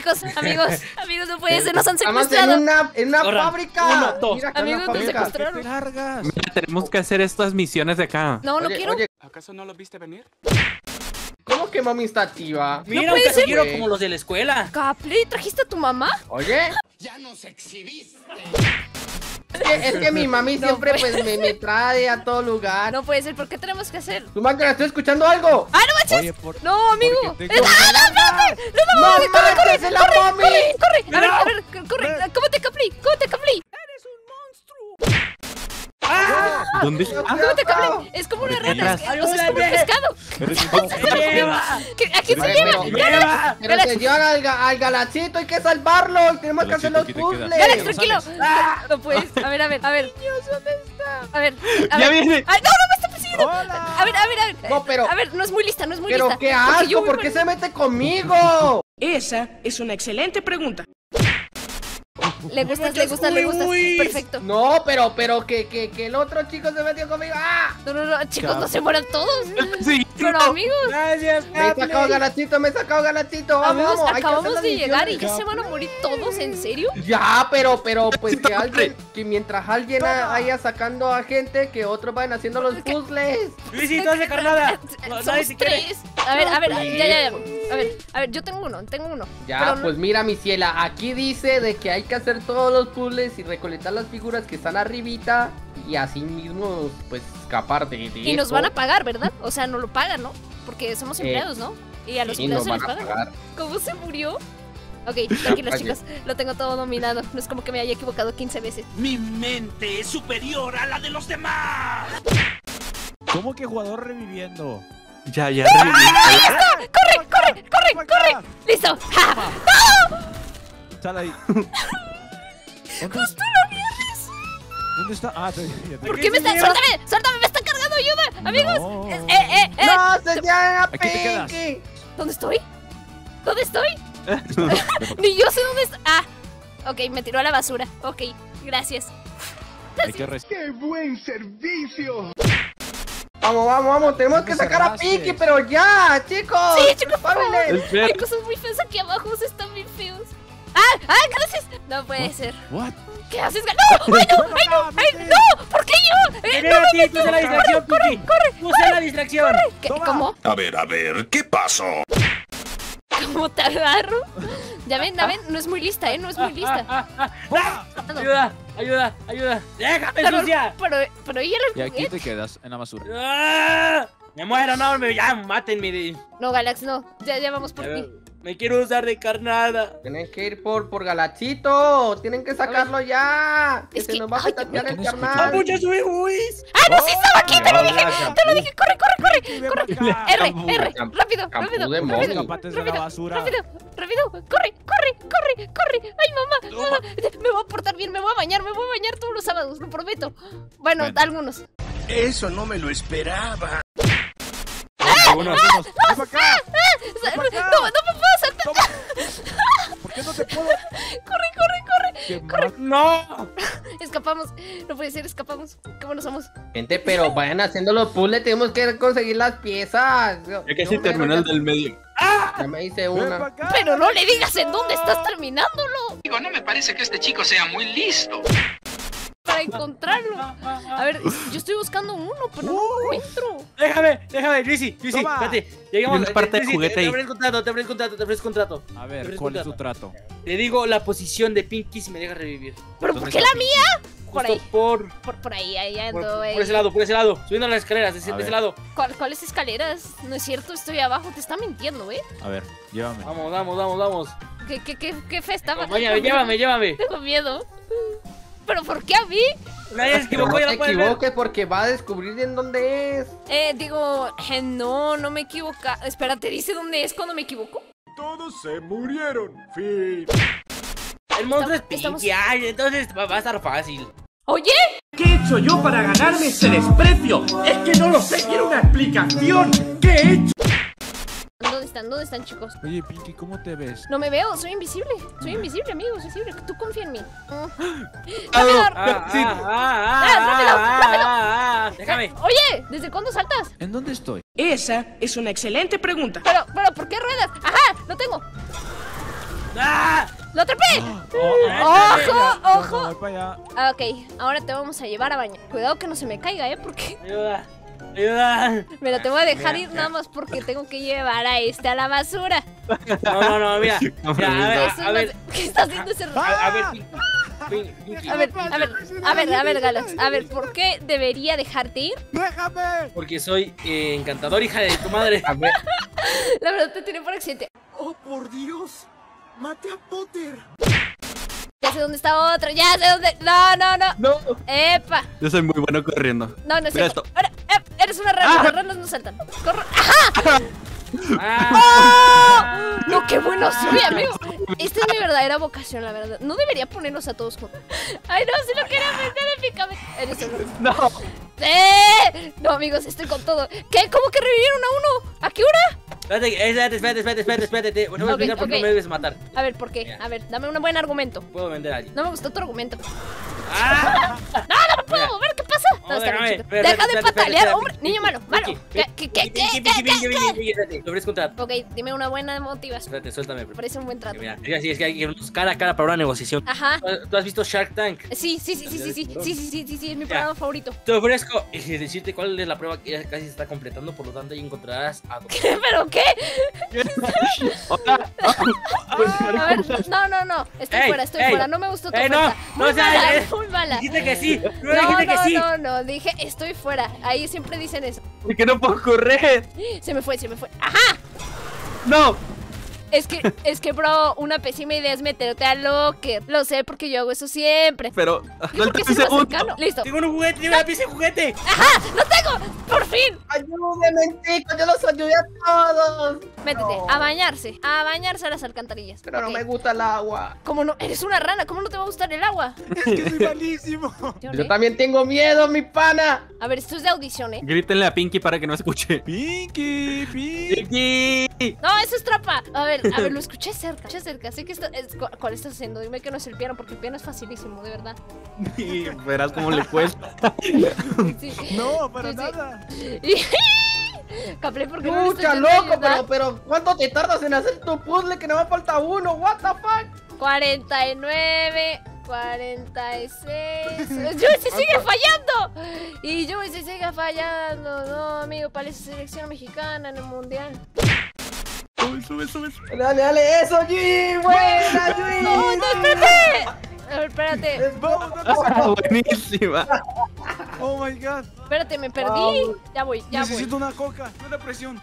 amigos, no puede ser, nos han Estamos secuestrado. en una fábrica. Uno, dos. Mira acá Amigos, una nos fábrica. secuestraron. Largas. Mira, tenemos que hacer estas misiones de acá. No, no Oye, quiero. oye, ¿Acaso no lo viste venir? ¿cómo que mami está activa? Mira, puede un ser. casillero como los de la escuela. Capri, ¿trajiste a tu mamá? Oye. Ya nos exhibiste. Es que mi mami siempre pues me trae a todo lugar. No puede ser, ¿por qué tenemos que hacer? Tu máquina, estoy escuchando algo. ¡Ah, no manches! Oye, No, amigo. porque tengo- ¡No, ¡No manches, es la mami! corre! A ver, corre. ¡Cómete, Capri! ¿Dónde está? ¡Cómete, Capri! Es como una rana, es como un pescado. ¡Lleva! ¿A quién se Oye, lleva? ¡Lleva! Pero se llevan al galacito, hay que salvarlo. Y tenemos que hacer los Galacito, aquí te puzzles. Galax, tranquilo. No puedes. A ver. ¿Dónde está? A ver. ¡Ya viene! ¡Ay, no, me está persiguiendo! Hola. A ver. No, pero- A ver, no es muy lista. Pero qué Porque yo asco, voy ¿por qué por- se mete conmigo? Esa es una excelente pregunta. Le gustas. Perfecto. No, pero que el otro chico se metió conmigo. ¡Ah! No, chicos, no se mueran todos. Sí, Pero amigos, Gracias, Me he sacado galacito, amigos, Vamos, hay que acabamos hacer de las llegar y misiones. ya se van a morir todos, ¿en serio? Ya, pero pues que mientras alguien vaya sacando a gente, que otros vayan haciendo los puzzles. Luisito, hace carnada. Nadie Somos te quiere. tres. A ver, ya. A ver, yo tengo uno. Ya, Pero no- pues mira, mi ciela, aquí dice de que hay que hacer todos los puzzles y recolectar las figuras que están arribita y así mismo, pues, escapar de Y nos esto. van a pagar, ¿verdad? O sea, nos lo pagan, ¿no? Porque somos empleados, ¿no? Y a los Sí, empleados nos se les van a pagan. pagar. ¿Cómo se murió? Ok, tranquilos, chicos. Lo tengo todo dominado. No es como que me haya equivocado 15 veces. Mi mente es superior a la de los demás. ¿Cómo que jugador reviviendo? Ya reviví. ¡Corre! ¡Listo! ¡Ja! Sal ahí. ¡Justo ¿Dónde está? Ah, ¿Por qué me está...? ¡Suéltame! ¡Me está cargando! ¡Ayuda! ¡Amigos! No. ¡No, se llama Aquí te quedas. Pinky! ¿Dónde estoy? Ni yo sé dónde está. Ah, ok, me tiró a la basura. Ok, gracias. Hay que ¡Qué buen servicio! Vamos, tenemos que sacar a Pinky, pero ya, chicos. Sí, chicos, por favor. ¡Párenle! Hay cosas muy feas aquí abajo, están bien feos. ¡Ah, gracias! No puede ser. What? ¿Qué haces? ¡No! ¡Ay, no! ¿Por qué yo? Viene a ti, tú usa la distracción, Pinky. Usa la distracción. ¿Qué? Toma. ¿Cómo? A ver, ¿qué pasó? ¿Cómo te agarro? Ya ven, no es muy lista, no es muy lista. Ayuda. Déjame, sucia. Pero ella Y lo aquí te quedas en la basura. ¡Ah! Me muero, no, ya, mátenme. No, Galax, no. Ya vamos por ti. Me quiero usar de carnada. Tienen que ir por Galachito. Tienen que sacarlo ya. Que Es se que- nos va a ay, tapear el no escucho. carnal. ¡Muchas uis! ¡Ah, no! ¡Sí estaba aquí! ¡Te lo dije! ¡Corre! Ven para acá. R, rápido, Campú rápido, de rápido, mono. Escapates de la basura. rápido, corre. Ay, mamá, me voy a portar bien, me voy a bañar todos los sábados, lo prometo. Bueno, algunos. Eso no me lo esperaba. Vámonos. Ven para acá. No me puedo saltar. Toma. ¿Por qué no te puedo? Corre. Qué mal. ¡No! Escapamos, no puede ser, escapamos. Qué buenos somos. Gente, pero vayan haciendo los puzzles. Tenemos que conseguir las piezas. Ya casi terminó el del medio. Ya me hice Ven para una. acá. Pero no le digas en dónde estás terminándolo Digo, no me parece que este chico sea muy listo. para encontrarlo. A ver, yo estoy buscando uno, pero no lo encuentro. Déjame, Luisi, Toma. espérate. Llegamos Hay una parte de Luisi, juguete te ahí. ofrezco un trato. A ver, ¿cuál es tu trato? Te digo la posición de Pinky si me dejas revivir. ¿Pero por ¿Dónde qué está la mía? Por Justo ahí. Por ahí, ahí por ando. ese lado, subiendo las escaleras, de A ver. ese lado. ¿Cuáles escaleras? No es cierto, estoy abajo, te está mintiendo, ¿eh? A ver, llévame. Vamos. ¿Qué fe estaba? Acompáñame, llévame. Tengo miedo. ¿Pero por qué a mí? Nadie se Pero equivocó, no ya te lo puedes ver. equivoques porque va a descubrir en dónde es. No me equivoca. Espérate, ¿dice dónde es cuando me equivoco? Todos se murieron. Fin. El monstruo es Estamos- Pinky, ay, entonces va a estar fácil. Oye, ¿Qué he hecho yo para ganarme ese desprecio? Es que no lo sé, quiero una explicación. ¿Qué he hecho? ¿dónde están, chicos? Oye, Pinky, ¿cómo te ves? No me veo, soy invisible, amigo, soy invisible. Tú confía en mí. Déjame. Oye, ¿desde cuándo saltas? ¿En dónde estoy? Esa es una excelente pregunta. Pero, ¿por qué ruedas? Ajá, lo tengo. ¡Ah! ¡Lo atrapé! ¡Ojo! ¡Ojo! Voy para allá. Ah, ok, ahora te vamos a llevar a bañar. Cuidado que no se me caiga, porque... ¡Ayuda! ¡Ayuda! Mira, te voy a dejar ir nada más porque tengo que llevar a a la basura. No, mira. Eso A ver, ¿qué está haciendo ese rato? a ver. A ver, Galax. A ver, ¿por qué debería dejarte ir? ¡Déjame! Porque soy encantador, hija de tu madre. A ver, La verdad te tiré por accidente. ¡Oh, por Dios! ¡Mate a Potter! Ya sé dónde está otro, ya sé dónde... No. no. ¡Epa! Yo soy muy bueno corriendo. No es Mira cierto. esto. Ahora, eres una rana, las ranas no saltan. ¡Corre! ¡Ajá! Ah. ¡No, qué bueno soy, amigo! Esta es mi verdadera vocación, la verdad. No debería ponernos a todos juntos. ¡Ay, no! Si lo quería meter en mi cabeza. Eres un... No. No, amigos, estoy con todo. ¿Qué? ¿Cómo que revivieron a uno? ¿A qué hora? Espérate. No me explicar por qué ok. me debes matar. A ver, ¿por qué? A ver, dame un buen argumento. Puedo vender a alguien. No me gustó tu argumento. ¡Ah! No me puedo Mira. mover, ¿qué pasa? No, está bien, chico. Deja de patalear, hombre. Niño malo, malo. ¿Qué? Te ofrezco un trato. Ok, dime una buena motivación. Espérate, suéltame. Me parece un buen trato. Mira, es que hay que irnos cara a cara para una negociación. Ajá. ¿Tú has visto Shark Tank? Sí, es mi programa favorito. Te ofrezco decirte cuál es la prueba que ya casi se está completando, por lo tanto ahí encontrarás a dos. ¿Pero qué? A ver, no. Estoy fuera. No me gustó tu oferta. Muy mala. Dijiste que sí. Dijiste que sí. No. Dije, estoy fuera. Ahí siempre dicen eso. ¿Por qué no puedo correr? Se me fue. ¡Ajá! ¡No! Es que, bro, una pésima idea es meterte al locker. Lo sé porque yo hago eso siempre. Pero, ¿Y por qué es más cercano? Listo. Tengo un juguete, tengo una pieza de juguete. ¡Ajá! ¡Lo tengo! ¡Por fin! Ayúdenme, chicos, yo los ayudé a todos. Métete, No. a bañarse a las alcantarillas. Pero no Ok. me gusta el agua. ¿Cómo no? Eres una rana, ¿cómo no te va a gustar el agua? Es que soy malísimo. Yo también tengo miedo, mi pana. A ver, esto es de audición, ¿eh? Grítenle a Pinky para que no escuche. Pinky. ¡Pinky! No, eso es trampa. A ver, lo escuché cerca. Sé que ¿cuál estás haciendo? Dime que no es el piano, porque el piano es facilísimo, de verdad. Y verás cómo le cuesta. Sí. No, para Sí. nada. Caplé, porque no le Mucha estoy loco, ayudando? pero ¿cuánto te tardas en hacer tu puzzle que no me falta uno? What the fuck? 49, 46. Joyce sigue fallando. Y Joyce sigue fallando. No, amigo, para esa selección mexicana en el mundial. Sube. Dale, eso, G. Buena, G. No, espérate. A ver, espérate. Buenísima. Oh my god. Espérate, me perdí. Vamos. Ya voy. Necesito una coca. Una presión.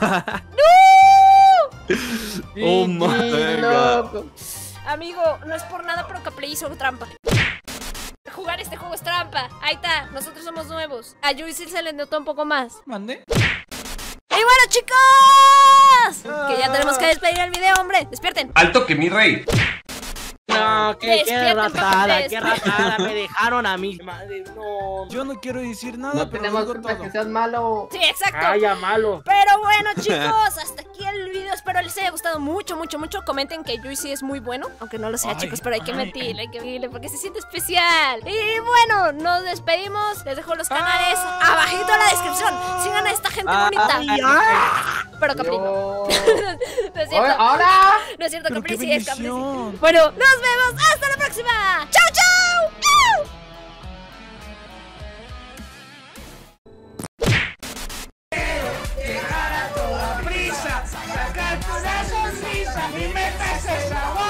Oh my god. Loco. Amigo, no es por nada, pero Capley hizo trampa. Jugar este juego es trampa. Ahí está, nosotros somos nuevos. A Joyce se le notó un poco más. ¿Mande? ¡Y bueno, chicos! Que ya tenemos que despedir el video, hombre. Despierten. Alto que mi rey. No, qué Despierten, ratada, papeles. qué ratada. Me dejaron a mí. Madre, no. Yo no quiero decir nada, No pero tenemos digo culpa todo. que seas malo. Sí, exacto. Calla, malo. Pero bueno, chicos, hasta aquí el video. Espero les haya gustado mucho. Comenten que Joyce es muy bueno. Aunque no lo sea, Ay, chicos, pero hay que ay. mentirle porque se siente especial. Y bueno, nos despedimos. Les dejo los canales abajito en la descripción. Sigan a esta gente bonita. Pero Capri no. Yo- No es cierto. ¡Ahora! No es cierto, Pero Capri qué sí es Capri sí. bendición. Bueno, nos vemos. Hasta la próxima. ¡Chao, chao! ¡Au! Prisa, sacar toda sonrisa, mi mente se sabor.